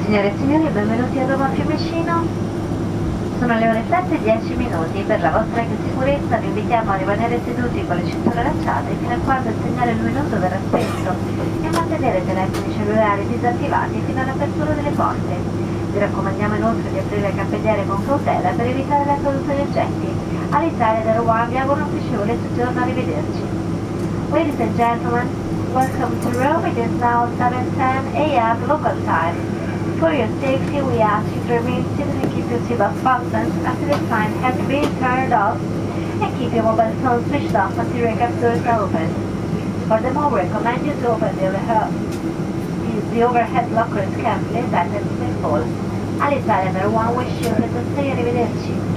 Signore e signori, benvenuti a Roma Fiumicino. Sono le ore 7 e 10 minuti. Per la vostra sicurezza vi invitiamo a rimanere seduti con le cinture allacciate fino a quando il segnale luminoso verrà spento e a mantenere i telefoni cellulari disattivati fino all'apertura delle porte. Vi raccomandiamo inoltre di aprire le cappelliere con cautela per evitare la caduta di oggetti. All'Italia da Roma vi auguro un piacevole soggiorno, arrivederci. Ladies and gentlemen, welcome to Rome. It is now 7:10 a.m. local time. For your safety, we ask you to remain seated and keep your seatbelt fastened until the sign has been turned off, and keep your mobile phone switched off until your cab doors are open. Furthermore, we recommend you to open the overhead lockers carefully, as items may fall. All'Italia, per One Wish you a pleasant stay, arrivederci.